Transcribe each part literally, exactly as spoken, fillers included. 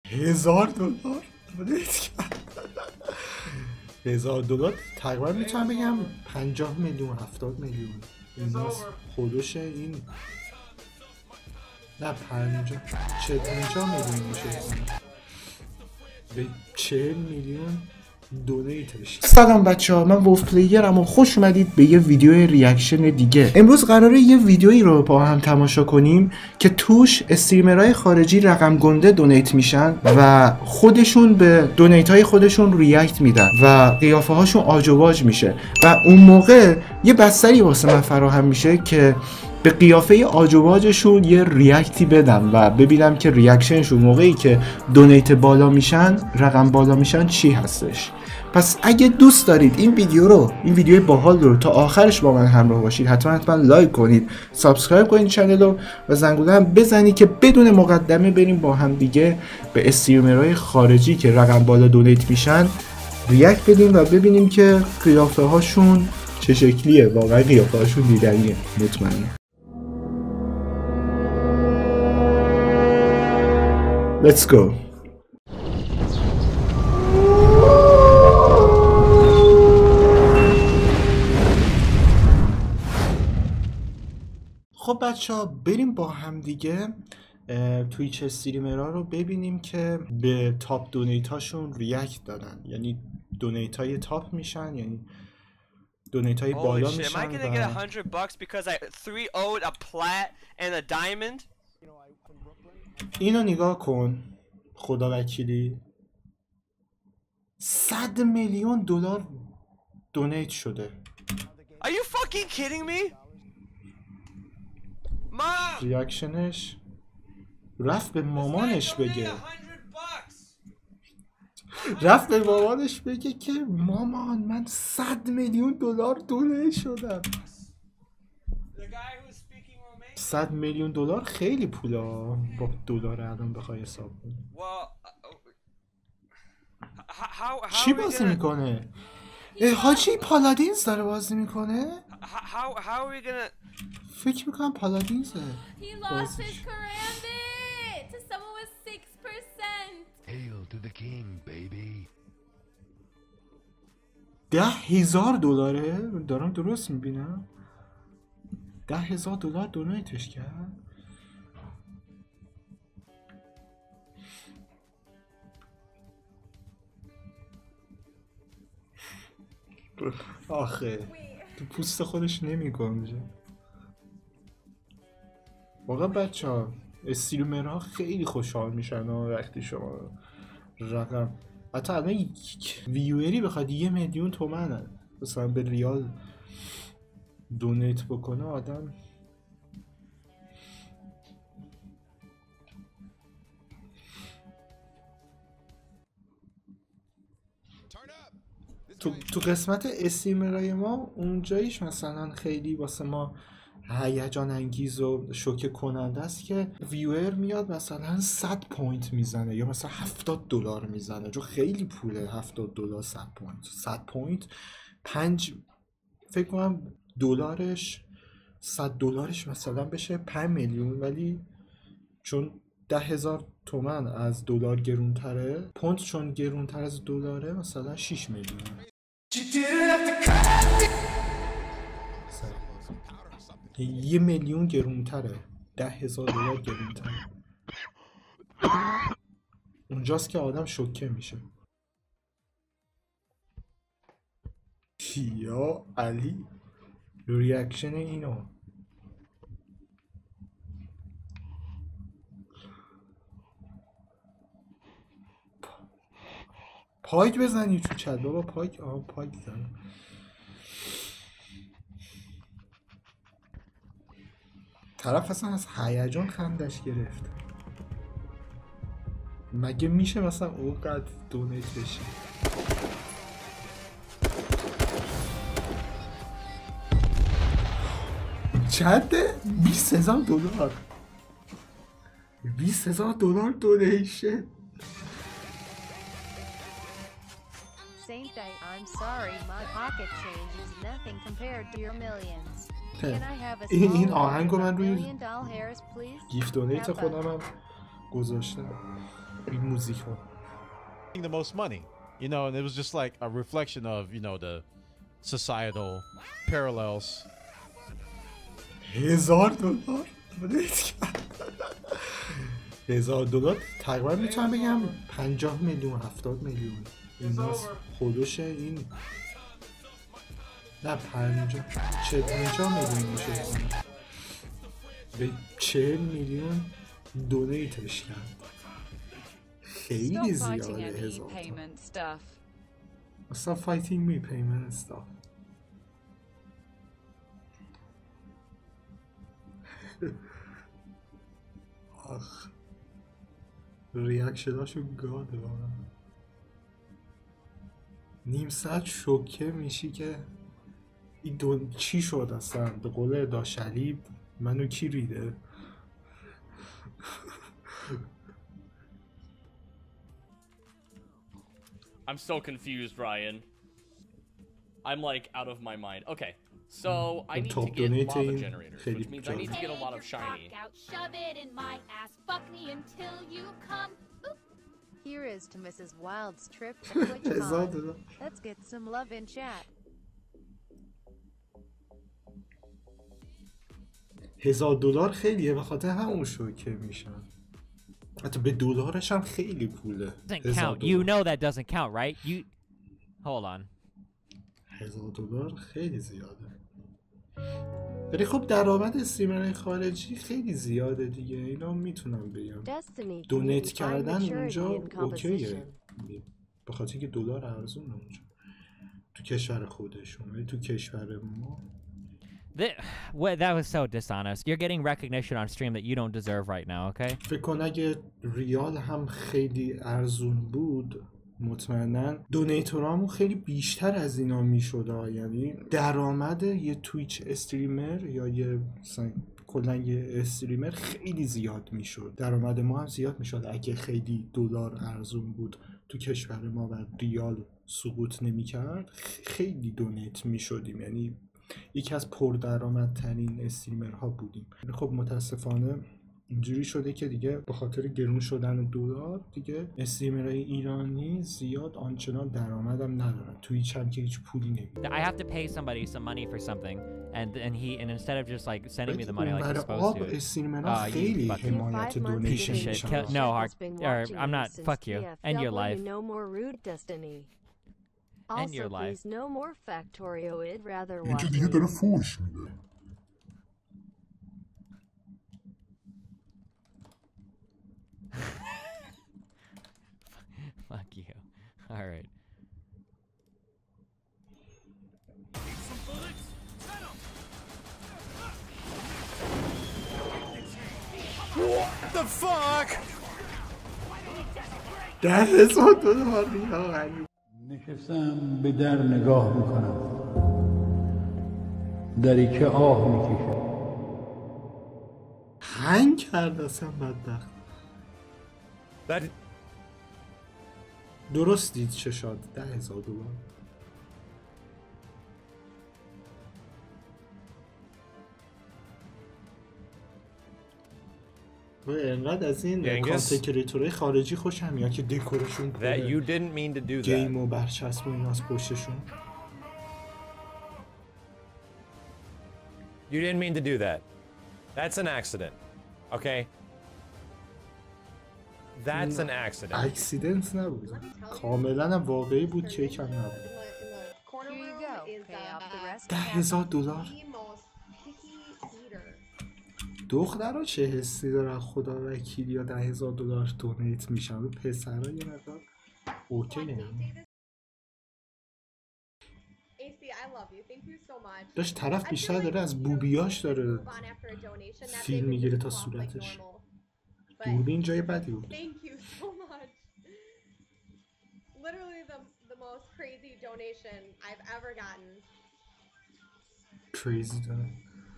هزار دلار هزار دلار تقریبا میتونم بگم پنجاه میلیون هفتاد میلیون این خودش این نه پنجاه چه پنجاه میلیون میشه به چهل میلیون دونیتش. سلام بچه ها، من وولف پلیرم و خوش اومدید به یه ویدیو ریاکشن دیگه. امروز قراره یه ویدیویی رو با هم تماشا کنیم که توش استریمرهای خارجی رقم گنده دونیت میشن و خودشون به دونیت های خودشون ریاکت میدن و قیافه هاشون آج و واج میشه و اون موقع یه بستری واسه من فراهم میشه که به قیافه آج و واجشون یه ریاکتی بدم و ببینم که ریاکشنشون موقعی که دونیت بالا میشن، رقم بالا میشن چی هستش. پس اگه دوست دارید این ویدیو رو این ویدیو باحال رو تا آخرش با من همراه باشید، حتما حتما لایک کنید، سابسکرایب کنید چنل رو و زنگوله هم بزنید که بدون مقدمه بریم با هم دیگه به استریمرهای خارجی که رقم بالا دونیت میشن ریاکت بدیم و ببینیم که قیافه هاشون چه شکلیه. واقعا قیافه هاشون دیدنیه مطمئنم. Let's go. خب بچه ها بریم با هم دیگه تویچ استریمرها رو ببینیم که به تاپ دونیت هاشون ریاکت دادن، یعنی دونیت های تاپ میشن، یعنی دونیت های بالا میشن. Am I gonna get one hundred bucks because I three oh'd a plat and a diamond? اینو نگاه کن خدا وکیلی، صد میلیون دلار دونیت شده. Are you fucking kidding me? Mom! ریاکشنش رفت به مامانش بگه رفت به مامانش بگه که مامان من صد میلیون دلار دونیت شدم. صد میلیون دلار خیلی پولا با دلار الان بخوای حساب کنی. چی بازی میکنه؟ حاجی پالادینز داره بازی میکنه؟ فکر میکنم پالادینزه. ده هزار دلاره؟ دارم درست میبینم؟ ده هزار دلار دونیتش کرد؟ آخه تو پوست خودش نمی گنجه. واقعا بچه ها استریمرها خیلی خوشحال میشن وقتی شما رقم حتی الان ویوری بخواد یه میلیون تومن مثلا به ریال دونیت بکنه آدم تو, تو قسمت استریمرهای ما اونجاییش مثلا خیلی واسه ما هیجان انگیز و شوکه کننده است که ویور میاد مثلا صد پوینت میزنه یا مثلا هفتاد دلار میزنه، جو خیلی پوله. هفتاد دلار صد پوینت صد پوینت پنج فکر کنم دلارش صد دلارش مثلا بشه پنج میلیون، ولی چون ده هزار تومن از دلار گرونتره، پوند چون گرونتر از دلاره مثلا شش میلیون. یه میلیون گرونتره، ده هزار دلار گرونتره. اونجاست که آدم شوکه میشه. یا علی ریاکشن اینو پایک بزنی تو چت بابا. پایک آها پایک زن. طرف اصلا از هیجان خندش گرفت. مگه میشه مثلا اونقدر دونیت بشه؟ چنده؟ بیست هزار دلار بیست هزار دلار دونیشن. I'm sorry, my pocket change is nothing compared to your millions. این این آهنگو من روی گیفت دونیت خودم هم گذاشتم. این موزیک ها. The most money, you know, and it was just like a reflection of, you know, the societal parallels. هزار دلار دونیت کرد. هزار دلار تقریبا میتونم بگم پنجاه میلیون هفتاد میلیون ایناست خودش. این نه پنجاه چه پنجاه میلیون میشه به چهل میلیون دونیتش کرد. خیلی زیاده هزار تا. Stop fighting me payment stuff. آخ ریاکشناشو گاده واقعا. نیم ساعت شوکه میشی که این دون چی شد اصلا. به قول داشلیب منو کی ریده. I'm so confused, Ryan. I'm like out of my mind. Okay, so I need to get lava generators, which means I need to get a lot of shiny. Shove it in my ass, fuck me until you come. Oop. Here is to Missus Wild's trip to TwitchCon. Let's get some love in chat. هزار دلار خیلیه به خاطر همون شوکه میشن. حتی به دلارش هم خیلی پوله. Count. You know that doesn't count, right? You hold on. هزار دلار خیلی زیاده. ولی خب درآمد استریمرهای خارجی خیلی زیاده دیگه. اینا میتونم بگم دونیت کردن اونجا اوکیه به خاطر که دلار ارزونه اونجا تو کشور خودشون. ولی تو کشور ما That, well, that was so dishonest. You're getting recognition on stream that you don't deserve right now, okay? فکر کن اگه ریال هم خیلی ارزون بود مطمئنا دونیتورامون خیلی بیشتر از اینا میشد. یعنی درآمد یه تویچ استریمر یا یه کلا یه استریمر خیلی زیاد میشد. درآمد ما هم زیاد میشد اگه خیلی دلار ارزون بود تو کشور ما و ریال سقوط نمیکرد. خیلی دونیت میشدیم. یعنی یکی از پردرآمدترین استریمرها بودیم. خب متاسفانه اینجوری شده که دیگه به خاطر گرون شدن دلار دیگه استریمرهای ایرانی زیاد آنچنان درآمدم ندارن. توییچ هم که هیچ پولی نمیده. I have to pay somebody some money for something and and he and instead of just like sending me the money like he's supposed to. استریمرها خیلی حمایت دونیشن میشن. No, or I'm not. Fuck you. End your life. End your life. No more Factorioid, rather اینجا دیگه داره فوش میده. Fuck you. All right. What the fuck? ده هزار دلار ریال. نشستم به در نگاه میکنم. دری که آه میکشه. هنگ کرد اصلا بدبخت. That درست دید چشاد. ده هزار دلار. و انقدر از این کانتنت کریتورهای خارجی خوشم میاد که دکورشون کنه گیم و برچسب و ایناس پشتشون. You didn't mean to do that. That's an accident. Okay? That's an accident. اکسیدنت نبود. کاملا هم واقعی بود که یکم نبود. ده هزار دلار. دخترها چه حسی دارن خدا وکیلی یا ده هزار دلار دونیت میشن. پسرها یه مقدار اوکی نمیم. داشت طرف بیشتر داره از بوبیاش داره فیلم میگیره تا صورتش. دوربین جای بدی بود. crazy داره.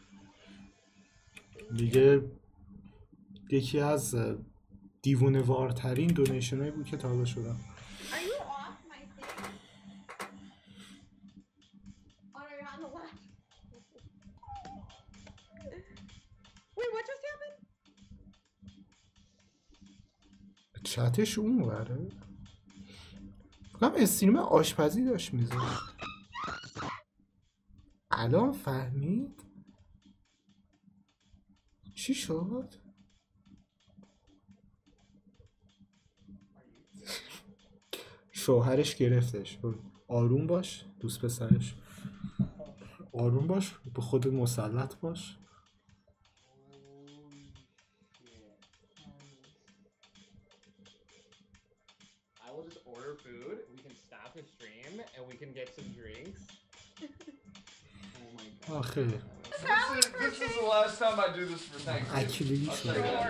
دیگه یکی از دیوونه وارترین دونیشن هایی بود که تا حالا شدم. چتش اون وره فکرم استریم آشپزی داشت میزد. الان فهمید چی شد؟ شوهرش گرفتش. آروم باش دوست پسرش، آروم باش، به خود مسلط باش. I will just order food. We can stop the stream and we can get some drinks. Oh my god. آخه This is, this is the last time I do this for Thanksgiving. اکیلی شده.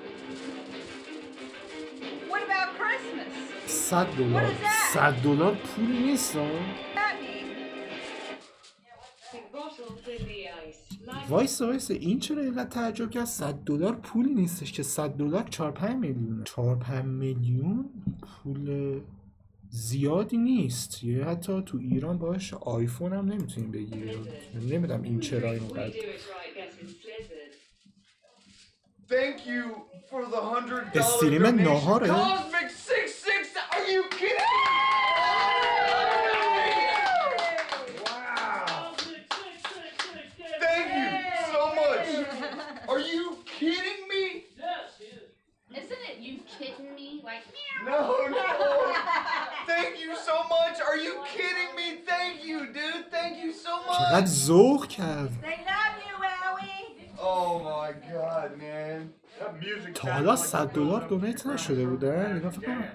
What about Christmas? صد دلار صد دلار پول نیست. وایسا وایسا این چرا اینقدر تعجب کرد؟ صد دلار پولی نیستش که، صد دلار چهار پنج میلیونه. چهار پنج میلیون پول زیادی نیست. یه حتی تو ایران باش آیفون هم نمیتونیم بگیریم. نمیدونم این چرا اینقدر. Thank you for the one hundred dollars استریم ناهاره. Cosmic six six. Are you kidding? Wow. Thank you so much. Are you kidding me? Yes, he is. Isn't it you kidding me? Like meow. No, no. Thank you so much. Are you kidding me? Thank you, dude. Thank you so much. چقدر ذوق کرد. They love you, Ellie. Oh my god, man. That music. تا حالا صد دلار دونیت نشده بوده؟ اینا فکر کنم.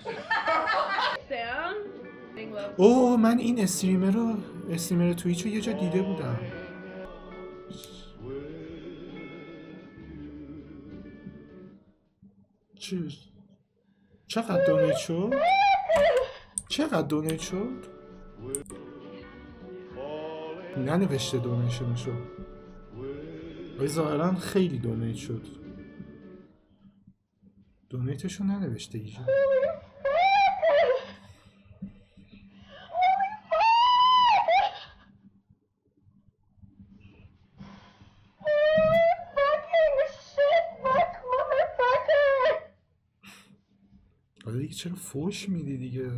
اوه من این استریمر رو استریمر توییچ رو یه جا دیده بودم. چی؟ چقدر دونیت شد؟ چقدر دونیت شد؟ ننوشته دونیشن شد. ولی ظاهرا خیلی دونیت شد. دونیتشو ننوشته ایجا. حالا دیگه چرا فوش میدی دیگه؟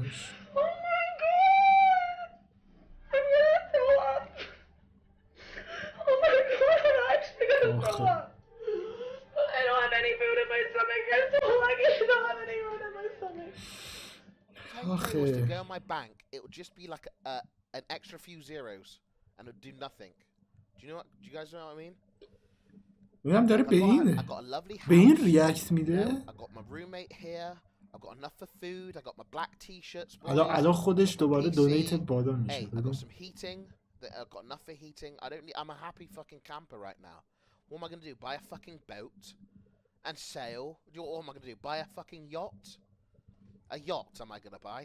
if it was to go in my bank, it would just be like a, a, an extra few zeros, and it would do nothing. Do you know what? Do you guys know what I mean? میگم داره به این به این ریاکت میده. I got my roommate here. I've got enough for food. I got my black t-shirts. الان الان خودش دوباره دونیت بالا میشه. Hey, I got some heating. I've got enough for heating. I don't need. I'm a happy fucking camper right now. What am I gonna do? Buy a fucking boat and sail? What am I gonna do? Buy a fucking yacht? A yacht am I gonna buy?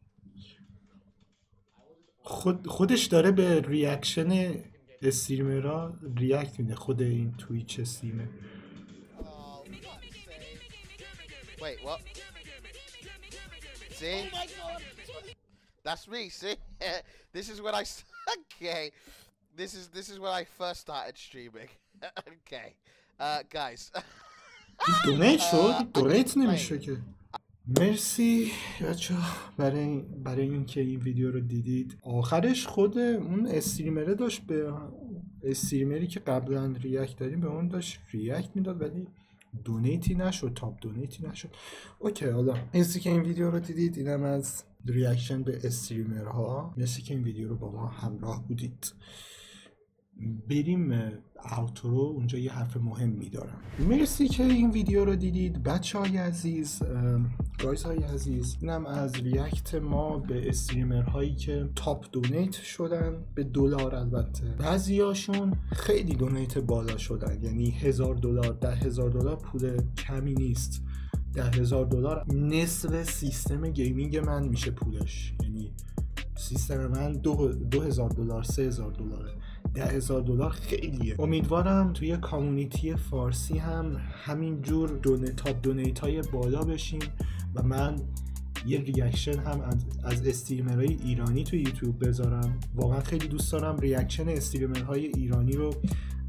خود خودش داره به ریاکشن استریمرها ریاکت میده. خود این توییچ استریمر. Wait, what? See? Oh my god! That's me, see? This is when I... Okay. This is this is when I first started streaming. Okay. Uh, guys. دونیت شد؟ دونیت نمیشه که. مرسی بچه برای برای اینکه این ویدیو رو دیدید. آخرش خود اون استریمره داشت به استریمری که قبلا ریاکت دادیم به اون داشت ریاکت میداد ولی دونیتی نشد، تاپ دونیتی نشد. اوکی حالا مرسی که این ویدیو رو دیدید. اینم از ریاکشن به استریمرها. مرسی که این ویدیو رو با ما همراه بودید. بریم اوترو، اونجا یه حرف مهمی دارم. مرسی که این ویدیو رو دیدید بچه های عزیز، گایز های عزیز. اینم از ریاکت ما به استریمر هایی که تاپ دونیت شدن به دلار. البته بعضی هاشون خیلی دونیت بالا شدن، یعنی هزار دلار، ده هزار دلار پول کمی نیست. ده هزار دلار نصف سیستم گیمینگ من میشه پولش، یعنی سیستم من دو, دو هزار دلار، سه هزار دلاره. ده هزار دلار خیلیه. امیدوارم توی کامیونیتی فارسی هم همینجور دونیت تاپ دونیت های بالا بشیم و من یه ریاکشن هم از, از استریمرهای ایرانی توی یوتیوب بذارم. واقعا خیلی دوست دارم ریاکشن استریمرهای ایرانی رو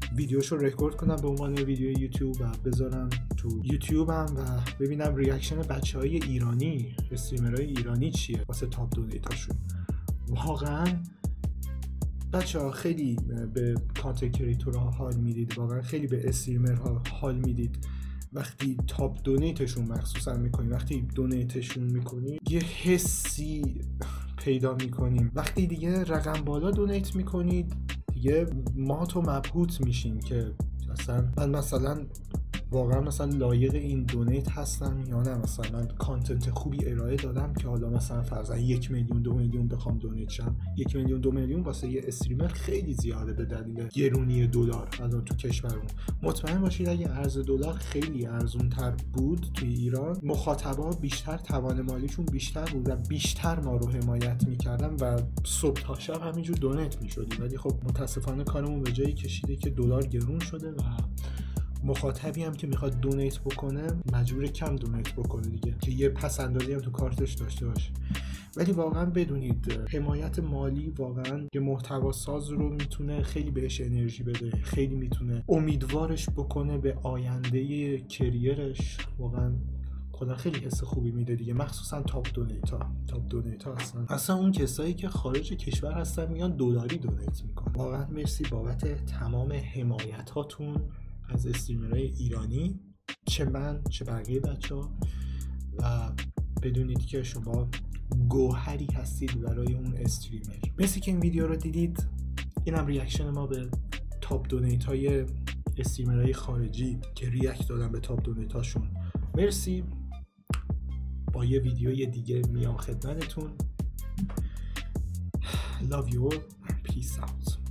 ویدیوشو رکورد کنم به عنوان ویدیو یوتیوب و بذارم تو یوتیوبم و ببینم ریاکشن بچهای ایرانی، استریمرهای ایرانی چیه واسه تاپ دونیتاشون. واقعا بچه‌ها خیلی به کانتنت کریتورها حال میدید، واقعا خیلی به استریمرها حال میدید وقتی تاپ دونیتشون مخصوصا میکنید، وقتی دونیتشون میکنید یه حسی پیدا میکنیم. وقتی دیگه رقم بالا دونیت میکنید دیگه ما تو مبهوت میشیم که اصلا من مثلا واقعا مثلا لایق این دونیت هستم یا نه، مثلا کانتنت خوبی ارائه دادم که حالا مثلا فرضاً یک میلیون دو میلیون بخوام دونیت شم. یک میلیون دو میلیون واسه یه استریمر خیلی زیاده به دلیل گرونی دلار الان تو کشورمون. مطمئن باشید اگه ارز دلار خیلی ارزون تر بود توی ایران، مخاطبا بیشتر توان مالیشون بیشتر بود و بیشتر ما رو حمایت میکردن و صبح تا شب همینجور دونیت میشدیم. ولی خب متاسفانه کارمون به جایی کشیده که دلار گرون شده و مخاطبی هم که میخواد دونیت بکنه مجبور کم دونیت بکنه دیگه که یه پس اندازی هم تو کارتش داشته باشه. ولی واقعا بدونید حمایت مالی واقعا یه محتوا ساز رو میتونه خیلی بهش انرژی بده، خیلی میتونه امیدوارش بکنه به آینده کریرش. واقعا کلا خیلی حس خوبی میده دیگه، مخصوصا تاپ دونیتا. تاپ دونیتا هستن اصلا اون کسایی که خارج کشور هستن میان دلاری دونیت میکنن. واقعا مرسی بابت تمام حمایت هاتون از استریمرهای ایرانی، چه من چه بقیه بچه ها، و بدونید که شما گوهری هستید برای اون استریمر. مرسی که این ویدیو رو دیدید. اینم ریاکشن ما به تاپ دونیت های استریمرهای خارجی که ریاکت دادن به تاپ دونیت هاشون. مرسی. با یه ویدیوی دیگه میام خدمتتون. Love you all and peace out.